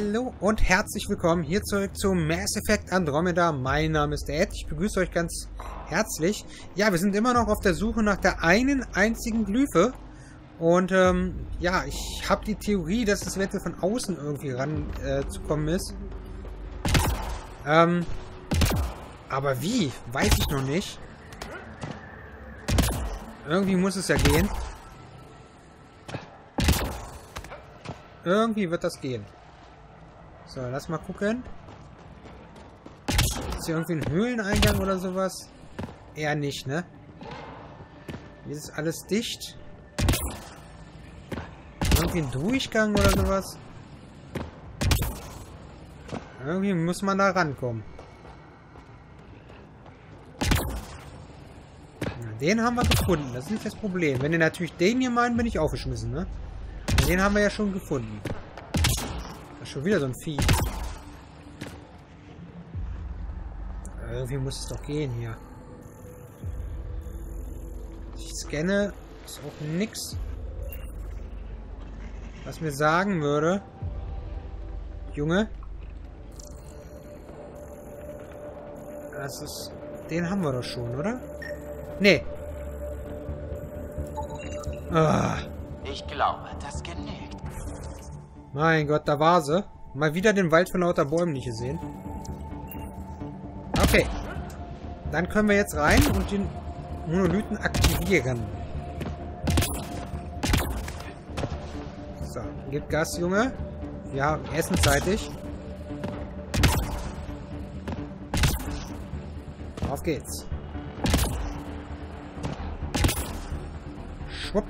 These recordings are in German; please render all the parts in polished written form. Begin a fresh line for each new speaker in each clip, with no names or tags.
Hallo und herzlich willkommen hier zurück zu Mass Effect Andromeda. Mein Name ist Ed, ich begrüße euch ganz herzlich. Ja, wir sind immer noch auf der Suche nach der einen einzigen Glyphe. Und ja, ich habe die Theorie, dass es eventuell von außen irgendwie ranzukommen ist. Aber wie? Weiß ich noch nicht. Irgendwie muss es ja gehen. Irgendwie wird das gehen. So, lass mal gucken. Ist hier irgendwie ein Höhleneingang oder sowas? Eher nicht, ne? Hier ist alles dicht. Irgendwie ein Durchgang oder sowas? Irgendwie muss man da rankommen. Den haben wir gefunden. Das ist nicht das Problem. Wenn ihr natürlich den hier meinen, bin ich aufgeschmissen, ne? Den haben wir ja schon gefunden. Das ist schon wieder so ein Vieh. Irgendwie muss es doch gehen hier. Ich scanne. Ist auch nix. Was mir sagen würde. Junge. Das ist... Den haben wir doch schon, oder? Nee. Ah.
Ich glaube, das genügt.
Mein Gott, da war sie. Mal wieder den Wald von lauter Bäumen nicht gesehen. Okay. Dann können wir jetzt rein und den Monolithen aktivieren. So, gib Gas, Junge. Wir haben Essen zeitig. Auf geht's. Schwupp.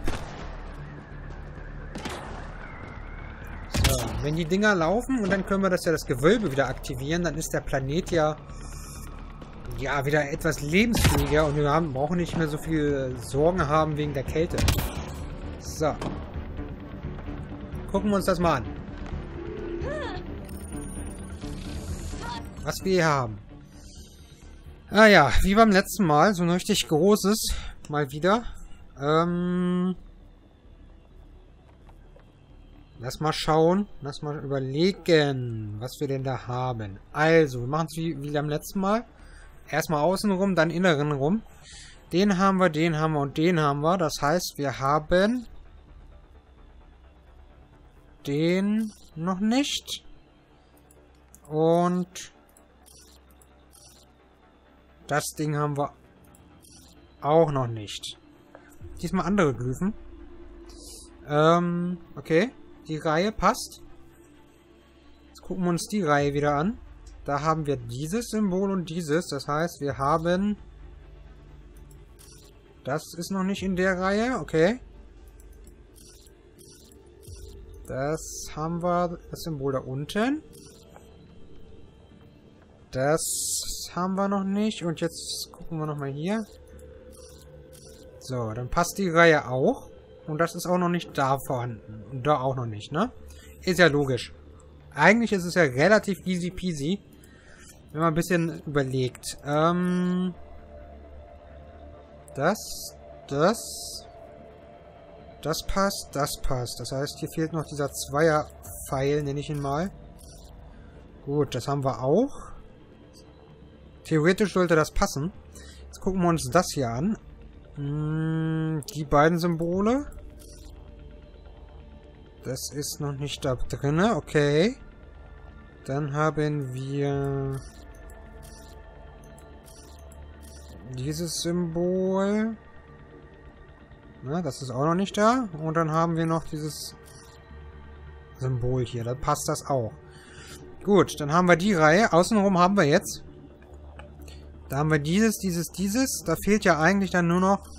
So, wenn die Dinger laufen und dann können wir das Gewölbe wieder aktivieren, dann ist der Planet ja wieder etwas lebensfähiger und wir brauchen nicht mehr so viel Sorgen haben wegen der Kälte. So. Gucken wir uns das mal an. Was wir hier haben. Ah ja, wie beim letzten Mal, so ein richtig großes, mal wieder. Lass mal schauen. Lass mal überlegen, was wir denn da haben. Also, wir machen es wie beim letzten Mal. Erstmal außen rum, dann inneren rum. Den haben wir und den haben wir. Das heißt, wir haben den noch nicht. Und das Ding haben wir auch noch nicht. Diesmal andere Glyphen. Okay. Die Reihe passt. Jetzt gucken wir uns die Reihe wieder an. Da haben wir dieses Symbol und dieses. Das heißt, wir haben... Das ist noch nicht in der Reihe. Okay. Das haben wir... Das Symbol da unten. Das haben wir noch nicht. Und jetzt gucken wir nochmal hier. So, dann passt die Reihe auch. Und das ist auch noch nicht da vorhanden. Und da auch noch nicht, ne? Ist ja logisch. Eigentlich ist es ja relativ easy peasy. Wenn man ein bisschen überlegt. Das passt, das passt. Das heißt, hier fehlt noch dieser Zweier-Pfeil, nenne ich ihn mal. Gut, das haben wir auch. Theoretisch sollte das passen. Jetzt gucken wir uns das hier an. Die beiden Symbole. Das ist noch nicht da drin. Okay. Dann haben wir dieses Symbol. Na, das ist auch noch nicht da. Und dann haben wir noch dieses Symbol hier. Da passt das auch. Gut, dann haben wir die Reihe. Außenrum haben wir jetzt. Da haben wir dieses. Da fehlt ja eigentlich dann nur noch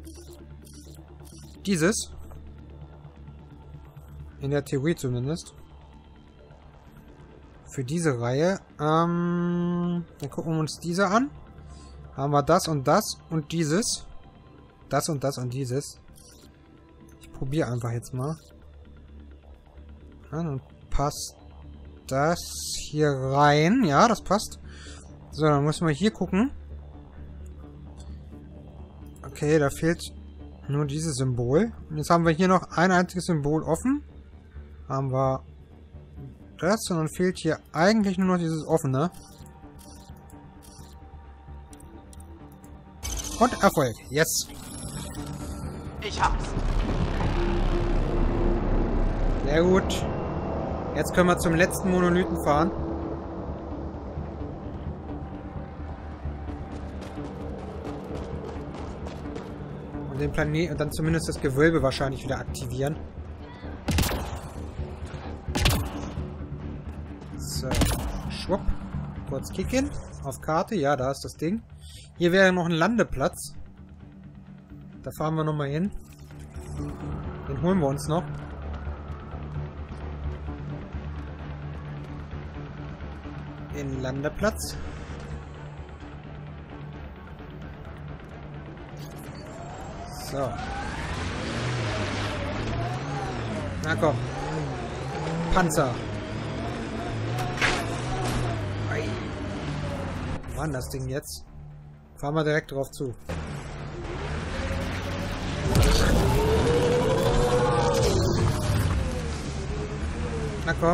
dieses. In der Theorie zumindest. Für diese Reihe. Dann gucken wir uns diese an. Haben wir das und dieses. Das und das und dieses. Ich probiere einfach jetzt mal. Ja, dann passt das hier rein. Ja, das passt. So, dann müssen wir hier gucken. Okay, da fehlt nur dieses Symbol. Und jetzt haben wir hier noch ein einziges Symbol offen. Haben wir das, sondern fehlt hier eigentlich nur noch dieses offene. Und Erfolg. Yes.
Ich hab's.
Sehr gut. Jetzt können wir zum letzten Monolithen fahren. Und den Planeten und dann zumindest das Gewölbe wahrscheinlich wieder aktivieren. So. Schwupp. Kurz kicken. Auf Karte. Ja, da ist das Ding. Hier wäre noch ein Landeplatz. Da fahren wir nochmal hin. Den holen wir uns noch. Den Landeplatz. So. Na komm. Panzer. Ei. Wo war denn das Ding jetzt? Fahren wir direkt drauf zu. Na komm.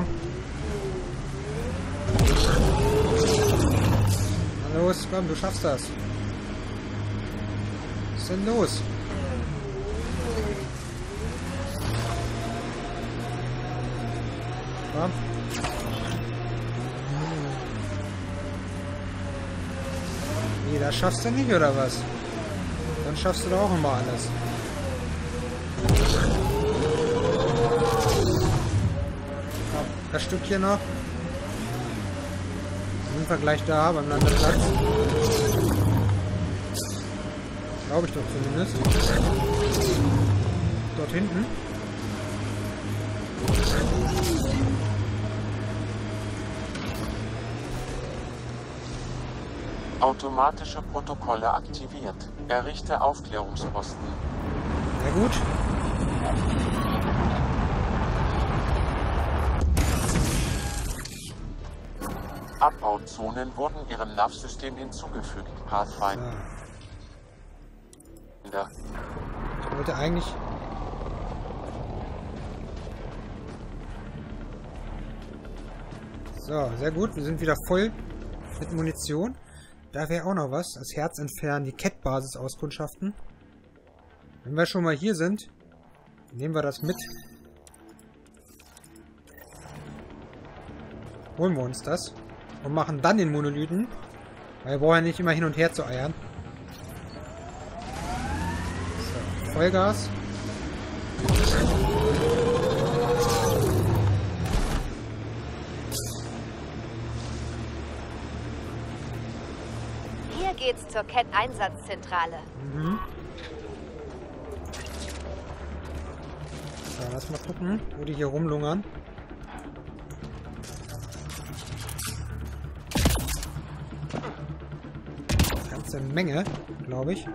Na los, komm, du schaffst das. Was ist denn los? Komm. Nee, das schaffst du nicht, oder was? Dann schaffst du doch auch immer alles. Komm, das Stückchen noch. Sind wir gleich da, beim Landeplatz. Glaube ich doch zumindest. Dort hinten.
Automatische Protokolle aktiviert. Errichte Aufklärungsposten.
Sehr gut.
Abbauzonen wurden ihrem NAV-System hinzugefügt. Pathfinder.
Ich wollte eigentlich... So, sehr gut. Wir sind wieder voll mit Munition. Da wäre auch noch was. Das Herz entfernen, die Cat-Basis auskundschaften. Wenn wir schon mal hier sind, nehmen wir das mit. Holen wir uns das. Und machen dann den Monolithen. Weil wir brauchen ja nicht immer hin und her zu eiern. So, Vollgas.
Hier geht's zur Cat-Einsatzzentrale.
Mhm. So, lass mal gucken, wo die hier rumlungern. Ganze Menge, glaube ich.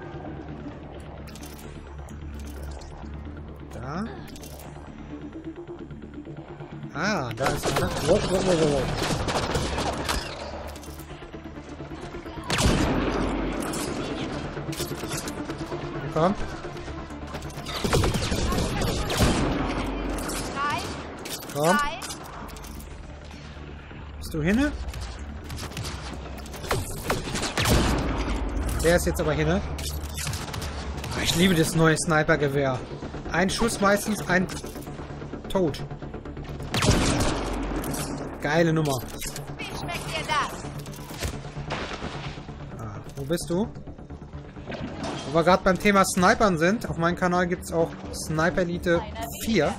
Da. Ah, da ist einer. Wow. Komm. Komm. Bist du hinne? Der ist jetzt aber hinne. Ich liebe das neue Sniper-Gewehr. Ein Schuss meistens, ein Tod. Geile Nummer.
Wie schmeckt dir das?
Ah, wo bist du? Wo wir gerade beim Thema Snipern sind, auf meinem Kanal gibt es auch Sniper Elite 4.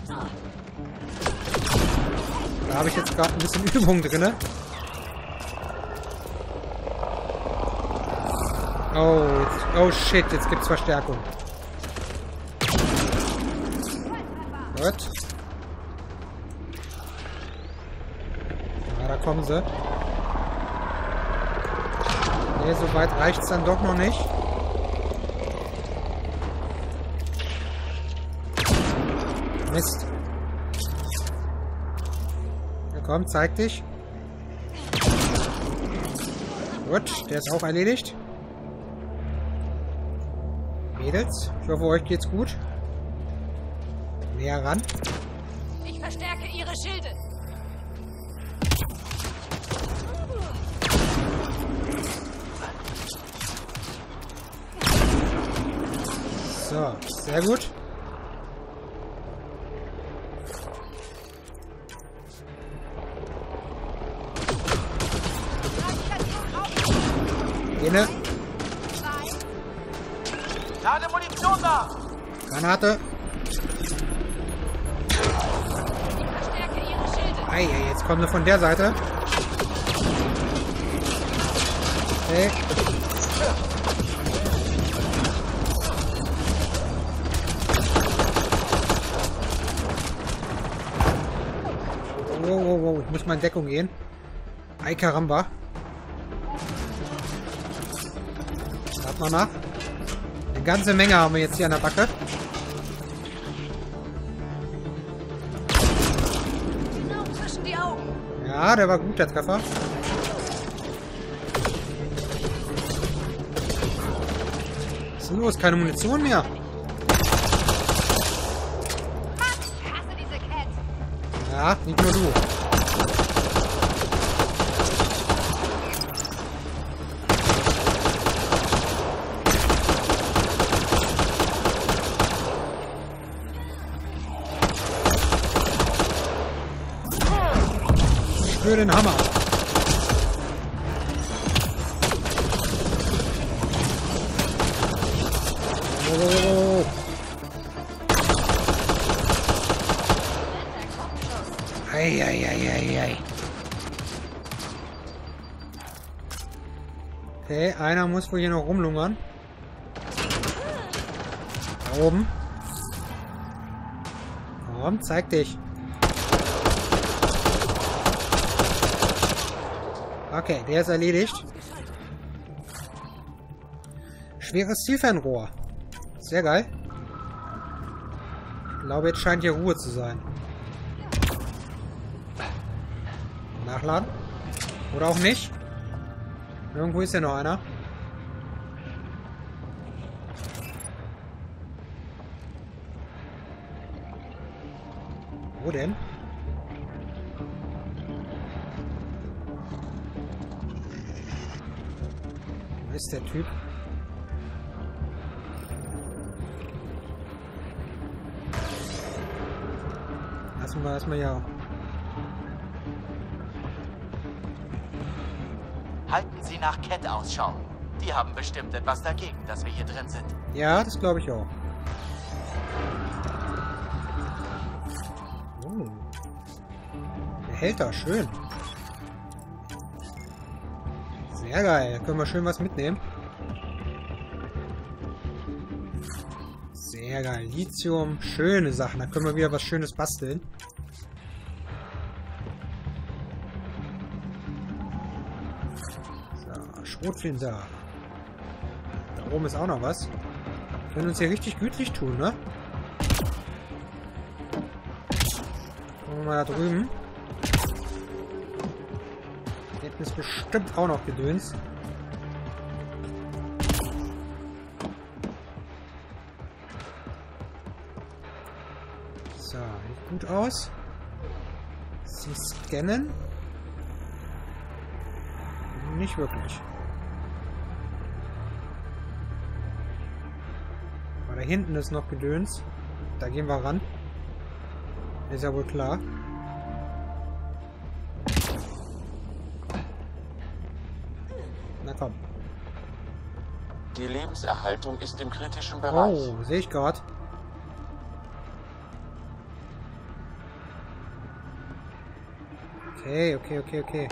Da habe ich jetzt gerade ein bisschen Übung drin. Oh shit, jetzt gibt's Verstärkung. Gut. Ja, da kommen sie. Ne, so weit reicht's dann doch noch nicht. Mist. Ja, komm, zeig dich. Gut, der ist auch erledigt. Mädels, ich hoffe, euch geht's gut. Näher ran.
Ich verstärke ihre Schilde.
So, sehr gut. Jene.
Lade Munition nach!
Granate. Ei, jetzt kommen sie von der Seite. Okay. Wow, ich muss mal in Deckung gehen. Ei, Karamba. Warte mal nach. Eine ganze Menge haben wir jetzt hier an der Backe.
Zwischen die Augen.
Ja, der war gut, der Treffer. Was ist denn los? Keine Munition mehr.
Ich hasse diese Cat.
Ja, nicht nur du. Für den Hammer. Oh. Ei. Okay, einer muss wohl hier noch rumlungern. Da oben. Komm, zeig dich. Okay, der ist erledigt. Schweres Zielfernrohr. Sehr geil. Ich glaube, jetzt scheint hier Ruhe zu sein. Nachladen. Oder auch nicht. Irgendwo ist ja noch einer. Wo denn? Wo ist der Typ? Lassen wir erstmal ja.
Halten Sie nach Cat Ausschau. Die haben bestimmt etwas dagegen, dass wir hier drin sind.
Ja, das glaube ich auch. Oh. Behälter, schön. Sehr geil. Da können wir schön was mitnehmen. Sehr geil. Lithium, schöne Sachen. Da können wir wieder was Schönes basteln. So, Schrotflinte. Da oben ist auch noch was. Wir können uns hier richtig gütlich tun, ne? Gucken wir mal da drüben. Hier hinten ist bestimmt auch noch Gedöns. So, sieht gut aus. Sie scannen. Nicht wirklich. Aber da hinten ist noch Gedöns. Da gehen wir ran. Ist ja wohl klar. Na komm.
Die Lebenserhaltung ist im kritischen Bereich.
Oh, sehe ich gerade. Okay.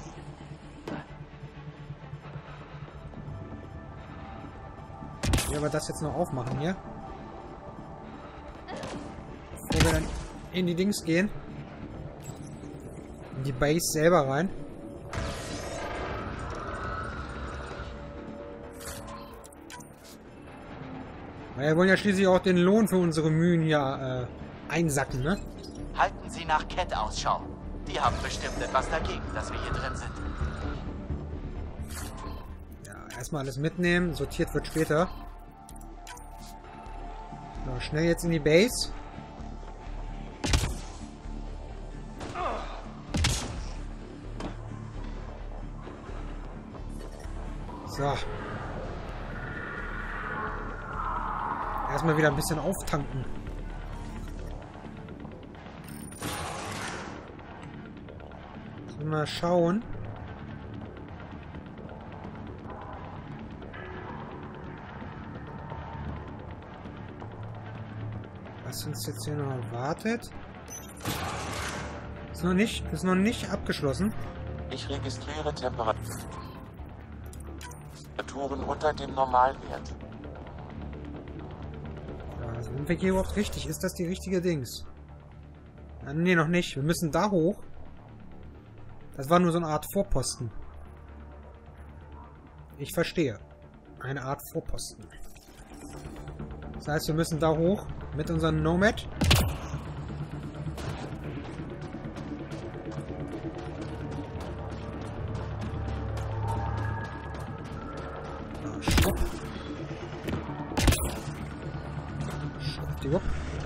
Ja, aber das jetzt noch aufmachen hier. Bevor wir dann in die Dings gehen. In die Base selber rein. Weil wir wollen ja schließlich auch den Lohn für unsere Mühen hier einsacken, ne?
Halten Sie nach Cat Ausschau. Die haben bestimmt etwas dagegen, dass wir hier drin sind.
Ja, erstmal alles mitnehmen. Sortiert wird später. So, schnell jetzt in die Base. So. Erstmal wieder ein bisschen auftanken. Mal schauen. Was uns jetzt hier noch erwartet. Ist noch nicht abgeschlossen.
Ich registriere Temperaturen unter dem Normalwert.
Ja, sind wir hier überhaupt richtig? Ist das die richtige Dings? Nee, noch nicht. Wir müssen da hoch. Das war nur so eine Art Vorposten. Ich verstehe. Eine Art Vorposten. Das heißt, wir müssen da hoch mit unserem Nomad. Schwupp. Schwuppdiwupp.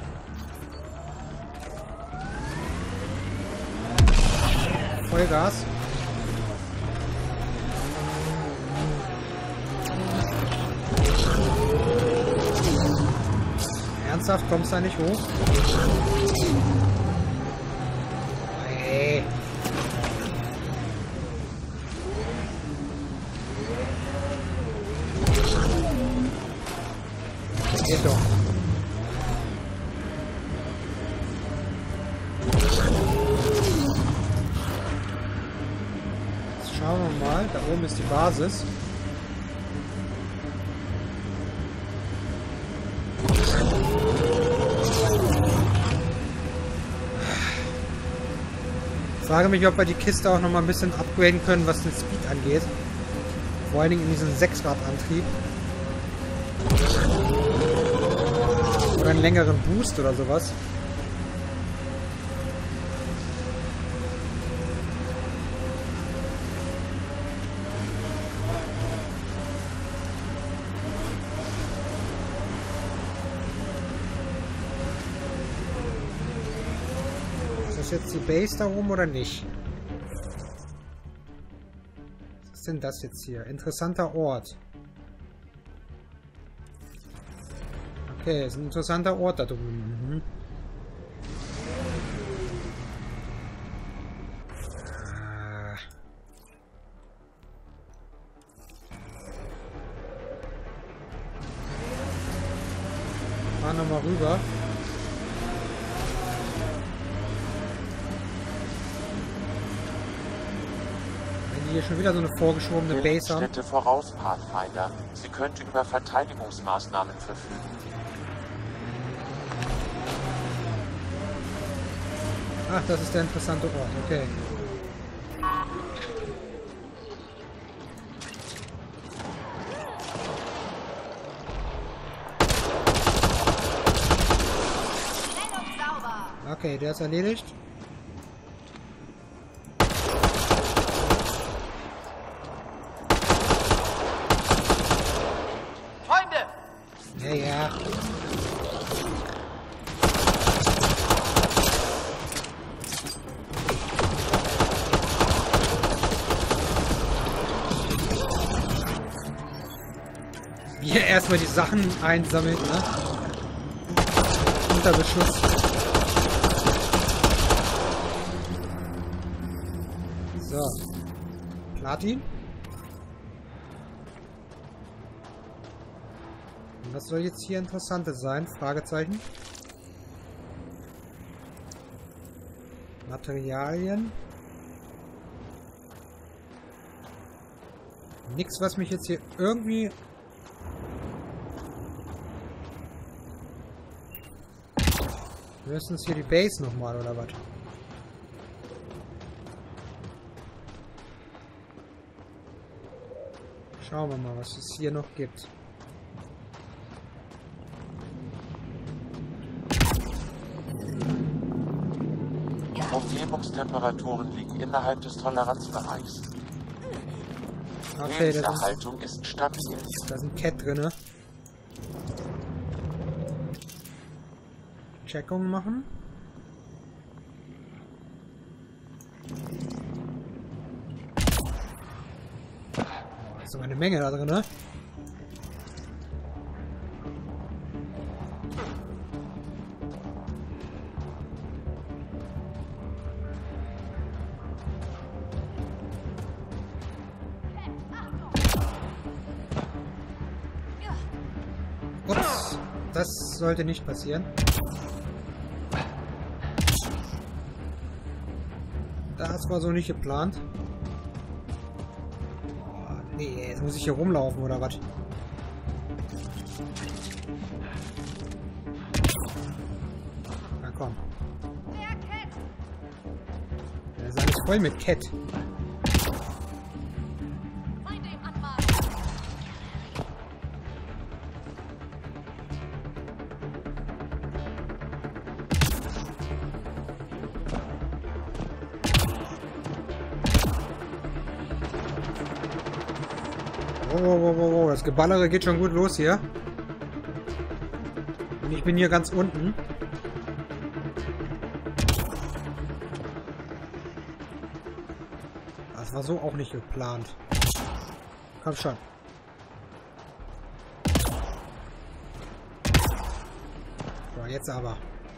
Vollgas. Ernsthaft, kommst du da nicht hoch? Hey. Geht doch. Schauen wir mal, da oben ist die Basis. Ich frage mich, ob wir die Kiste auch noch mal ein bisschen upgraden können, was den Speed angeht. Vor allen Dingen in diesem 6-Rad-Antrieb. Oder einen längeren Boost oder sowas. Ist jetzt die Base da oben oder nicht? Was ist denn das jetzt hier? Interessanter Ort. Okay, ist ein interessanter Ort da drüben. Mhm. Fahren wir mal rüber. Hier schon wieder so eine vorgeschobene Base haben.
Schritte voraus, Pathfinder. Sie könnte über Verteidigungsmaßnahmen verfügen.
Ach, das ist der interessante Ort. Okay. Okay, der ist erledigt. Ja. Hier erstmal die Sachen einsammeln, ne? Unter Beschuss. So. Platin. Was soll jetzt hier Interessantes sein? Fragezeichen. Materialien. Nix, was mich jetzt hier irgendwie... Höchstens hier die Base nochmal, oder was? Schauen wir mal, was es hier noch gibt.
Umgebungstemperaturen liegen innerhalb des Toleranzbereichs.
Okay,
Lebenserhaltung ist stabil.
Da ist ein Cat drin. Checkung machen. Oh, ist so eine Menge da drin. Das sollte nicht passieren. Das war so nicht geplant. Oh, nee, jetzt muss ich hier rumlaufen, oder was? Na komm. Der ist alles voll mit Cat. Oh, das Geballere geht schon gut los hier. Und ich bin hier ganz unten. Das war so auch nicht geplant. Komm schon. So, jetzt aber.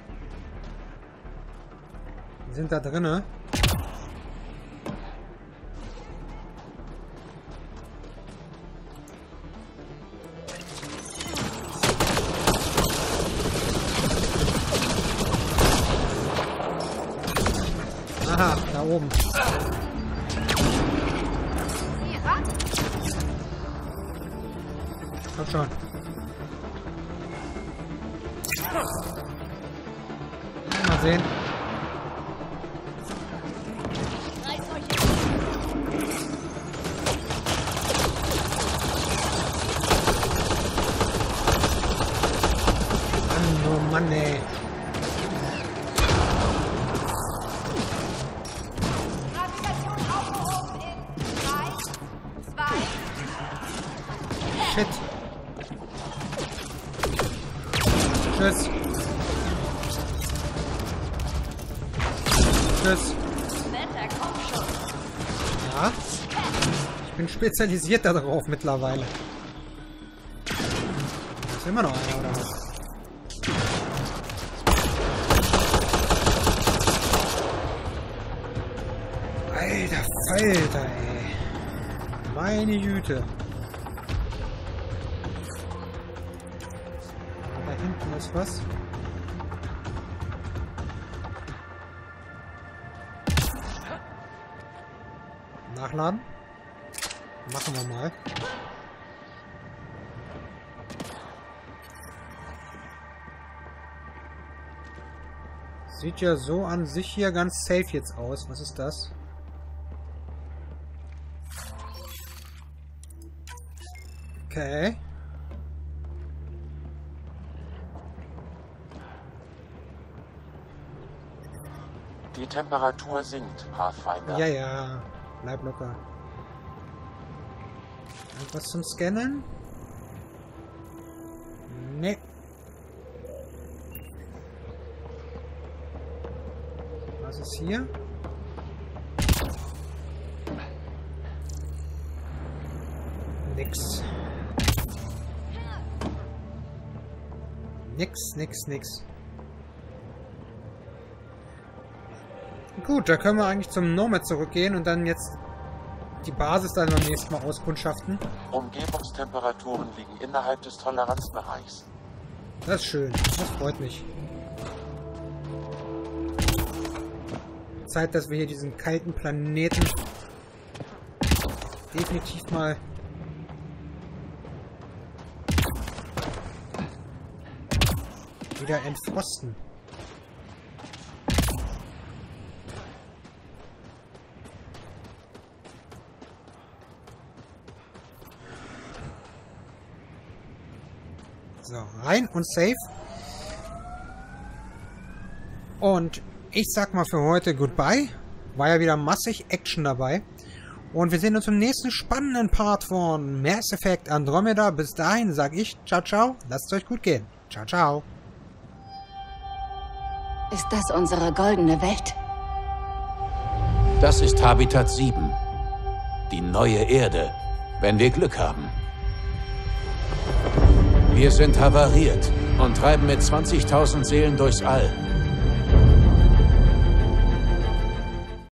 Wir sind da drinne. Aha, da oben. Komm schon. Mal sehen. Mann, oh Mann, ey. Shit. Tschüss. Tschüss. Ja. Ich bin spezialisiert darauf mittlerweile. Ist immer noch einer, oder was? Alter Falter, ey. Meine Güte. Hinten ist was. Nachladen. Machen wir mal. Sieht ja so an sich hier ganz safe jetzt aus. Was ist das? Okay.
Die Temperatur sinkt, Pathfinder.
Ja, ja. Bleib locker. Irgendwas zum Scannen? Nee. Was ist hier? Nix. Nix. Gut, da können wir eigentlich zum Nomad zurückgehen und dann jetzt die Basis dann beim nächsten Mal auskundschaften.
Umgebungstemperaturen liegen innerhalb des Toleranzbereichs.
Das ist schön. Das freut mich. Zeit, dass wir hier diesen kalten Planeten definitiv mal wieder entfrosten. So, rein und safe. Und ich sag mal für heute goodbye. War ja wieder massig Action dabei. Und wir sehen uns im nächsten spannenden Part von Mass Effect Andromeda. Bis dahin sag ich ciao, ciao. Lasst es euch gut gehen. Ciao, ciao.
Ist das unsere goldene Welt?
Das ist Habitat 7. Die neue Erde, wenn wir Glück haben. Wir sind havariert und treiben mit 20.000 Seelen durchs All.